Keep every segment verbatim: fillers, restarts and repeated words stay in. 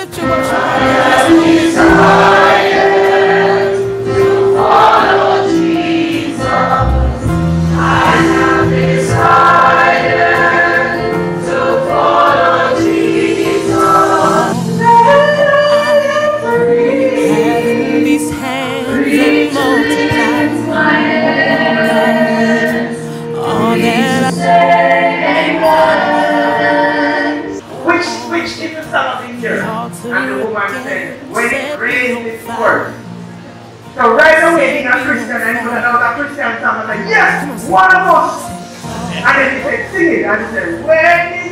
lift your worship. And the woman said, when it rains, it pours. So right away, being a Christian, and when I was a Christian song, I was like, yes, one of us. And then he said, sing it. And he said, when it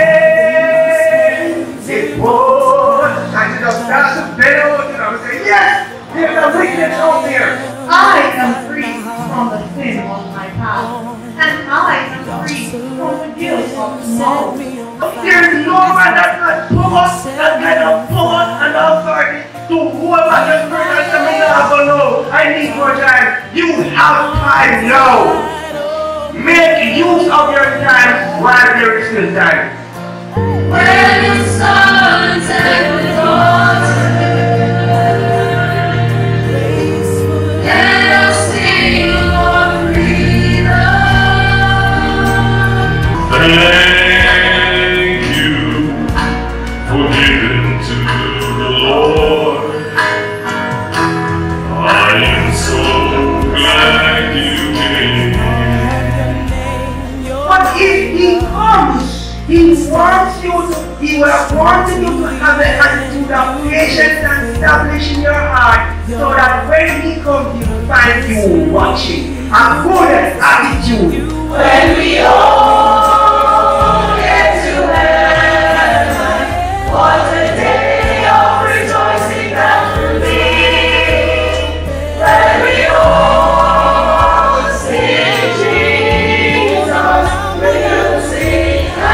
rains, it pours. And she just started to bend over, and I was saying, yes, there's a witness out there. I am free from the sin of my past. And I am free from the guilt of tomorrow. There is no man that can power, that kind of power and authority to whoever the person that may not go know. I need more time. You have time now. Make use of your time while there is still time. When the sun and the water, let us sing for freedom. He wants you to, he will want you to have an attitude of patience and establish in your heart so that when he comes, he will find you watching. A good attitude. When we all get to heaven, what a day of rejoicing that will be. When we all see Jesus, we'll sing.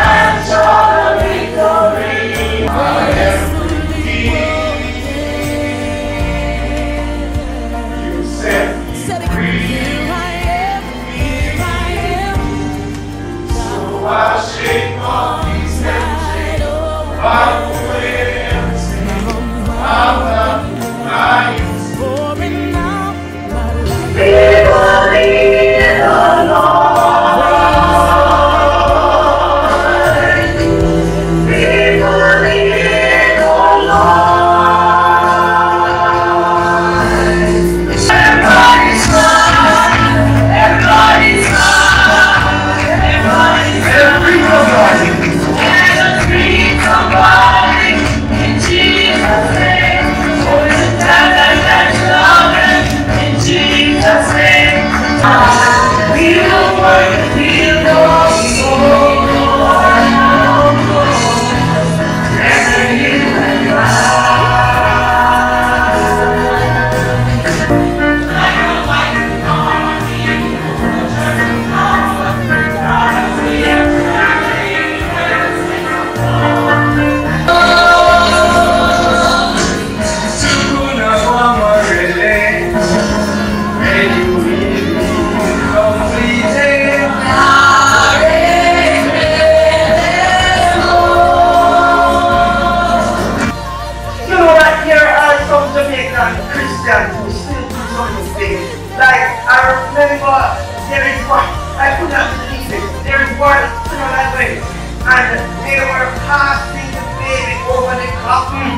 And they were passing the baby over the coffin.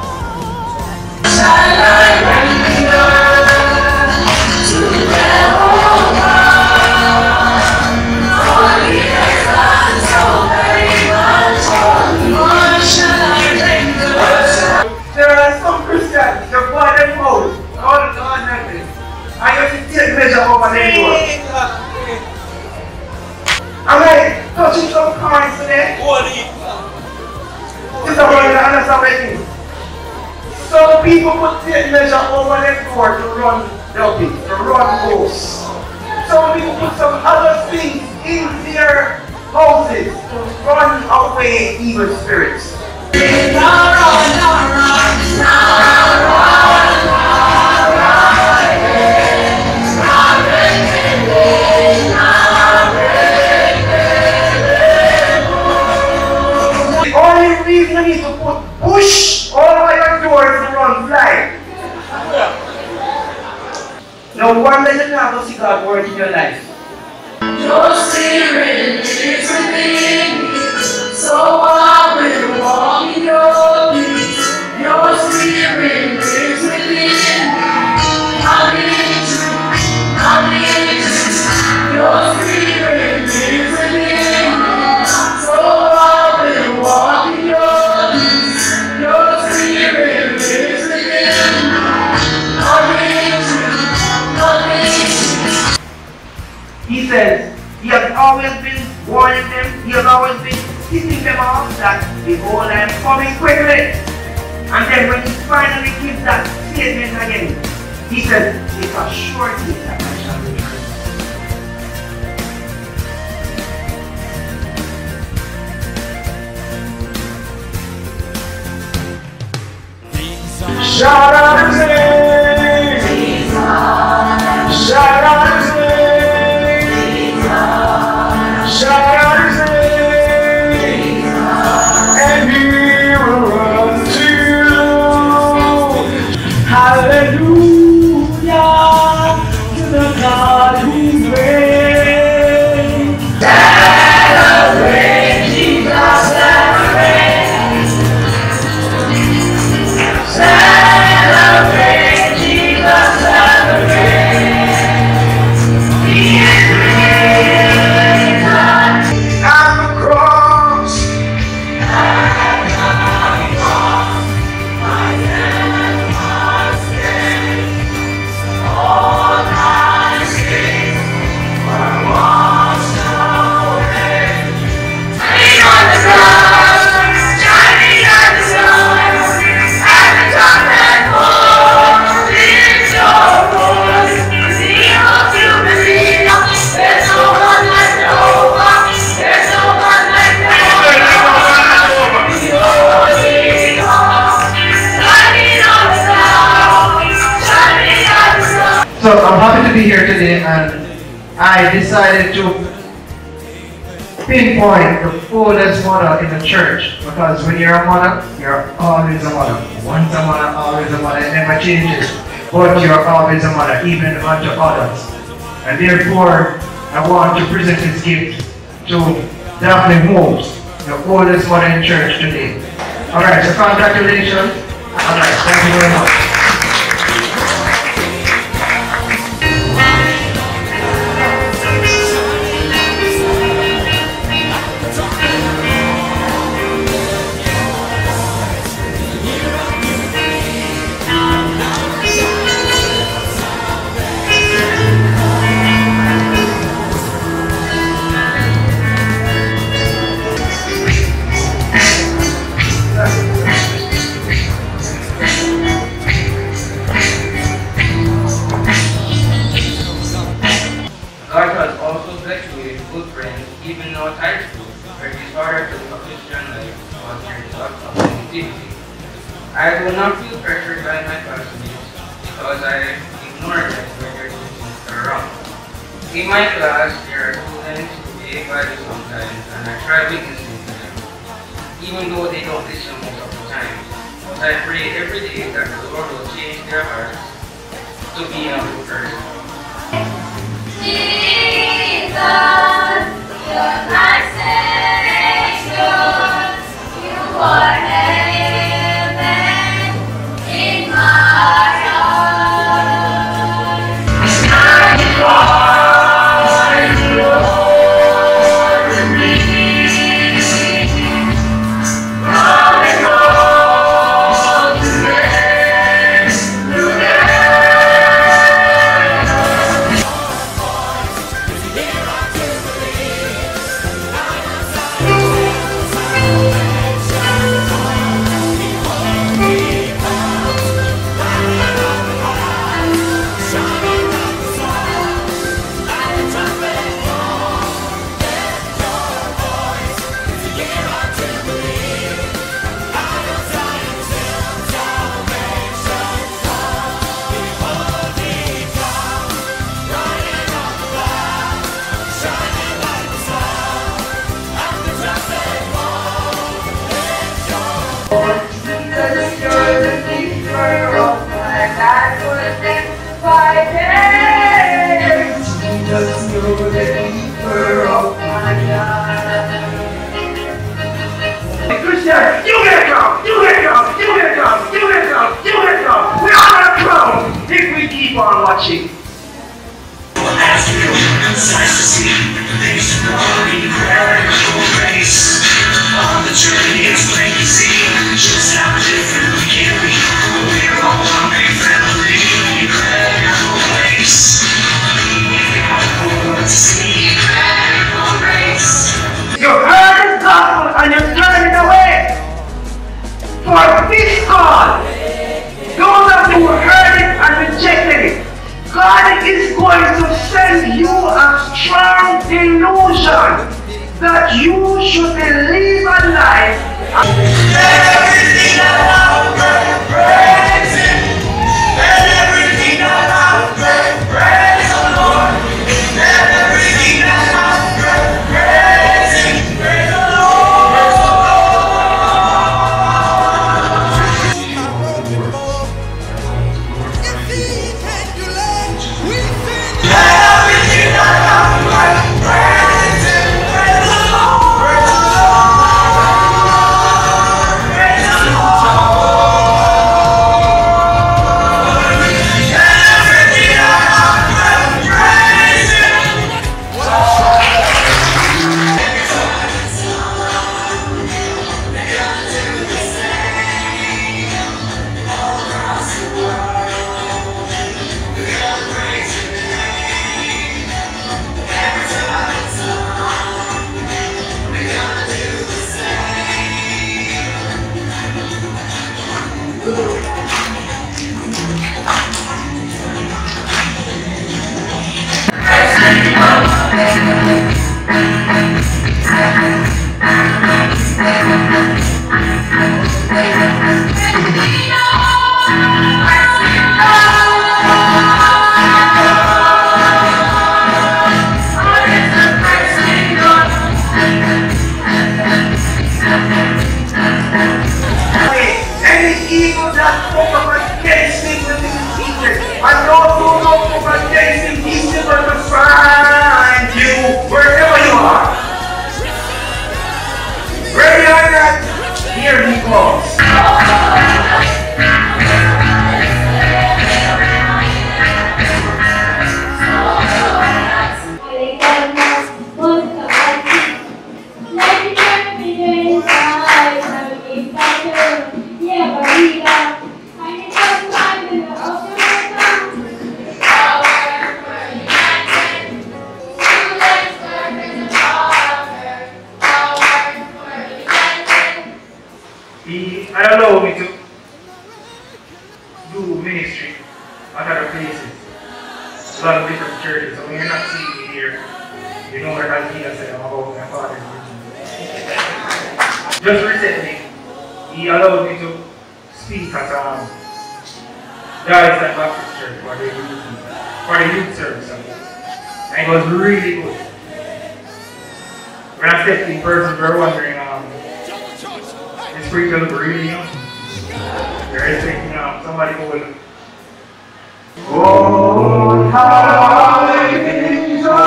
There are some Christians, they're born and old. Oh, Lord, nothing. I used to take measure over their door. I'm like, touching some coins today. This is a one that understand making. Some people put tape measure over their door to run dopey, to run holes. Some people put some other things in their houses to run away evil spirits. You need to put push all No wonder you never see God work in your life. Your spirit is within me, so I will walk in your peace. Your spirit is within me. I need you, I need you. Your spirit is within me, so I will walk in your peace. Your spirit is within me. I need you, I need you. He says, he has always been warning them, he has always been teaching them off that behold, I am coming quickly. And then when he finally gives that statement again, he says, it's a short thing that I shall return. Shout out his name! Shout out his name! Shout out his name! And he will run to you. Hallelujah to the God who reigns. Celebrate Jesus, celebrate. Celebrate Jesus, celebrate. He is risen At the cross, at the cross. My sin was paid. All my sins were washed away. Shining on the cross, shining on the sun, at the trumpet call, lift your voice, zeal to believe. There's no one like Jehovah, there's no one like Jehovah. The Holy Ghost, shining on the clouds, shining on the sun. so I'm happy to be here today, and I decided to pinpoint the oldest mother in the church, because when you're a mother, you're always a mother. Once a mother, always a mother. It never changes, but you're always a mother, even unto others. And therefore, I want to present this gift to Daphne Moves, the oldest mother in church today. Alright, so congratulations. Alright, thank you very much. God has also blessed me with good friends, even though high school, where he started to a Christian life was near the top of negativity. I do not feel pressured by my classmates because I ignore them when their teachings are wrong. In my class, there are students who behave badly sometimes, and I try witnessing to them, even though they don't listen most of the time. But I pray every day that the Lord will change their hearts to be a good person. Jesus, you're my Savior. You are heaven in my heart. You are Lord with me. Coming home today, today. Jesus, you're the keeper of my life, for the things I can. keep on watching. As we open sights to see, things to know, incredible grace. On the journey, it's plain to see just how different we can be. We're all one big family, incredible grace. To see incredible grace. You heard the gospel and you're turning away. For this God, those of you who heard it and rejected it, God is going to send you a strong delusion that you should believe a lie. Everything about praise, praise Him. And everything about praise, praise the Lord. And everything about praise, praise Him, praise the Lord. Everything about praise, praise Him, praise the Lord. Praise the Lord. Praise the Lord. Everything about praise, praise Him. Any evil that spoke up against me will be defeated. And those who don't spoke against him, he's able to find you wherever you are. Ready or not, here he comes. He allowed me to do ministry at other places, a lot of different churches. So when you're not seeing me here, you know what I said about my father. Just recently, he allowed me to speak at um, Guys and Baptist Church for the youth, for the youth service. And it was really good. When I stepped in person, we were wondering, um, it's pretty good, really young. They're expecting um, somebody who will. Oh, tidings of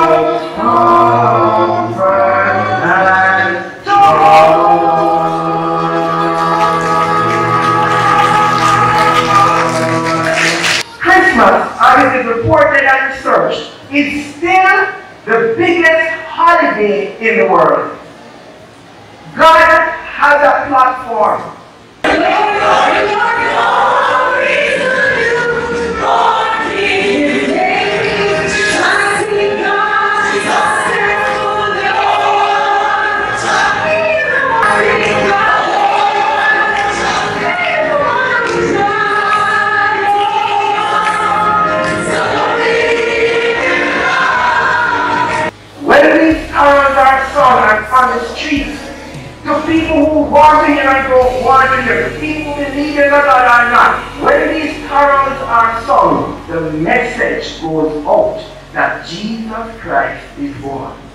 comfort and joy. Christmas, as it is reported and researched, is still the biggest holiday in the world. God has a platform. When these carols are sung on the streets, to people who want to hear and don't want to hear, to people who believe in God or not, when these carols are sung, the message goes out that Jesus Christ is born.